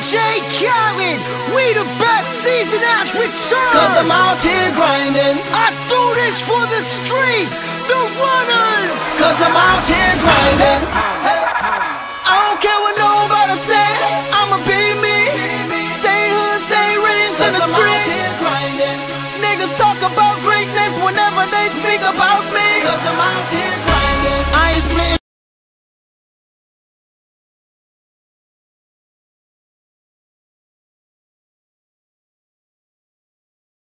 DJ Khaled, we the best season has returned. Cause I'm out here grinding. I do this for the streets, the runners. Cause I'm out here grinding. I don't care what nobody say, I'ma be me. Stay hood, stay raised in the streets. Niggas talk about greatness whenever they speak about me. Cause I'm out here grinding.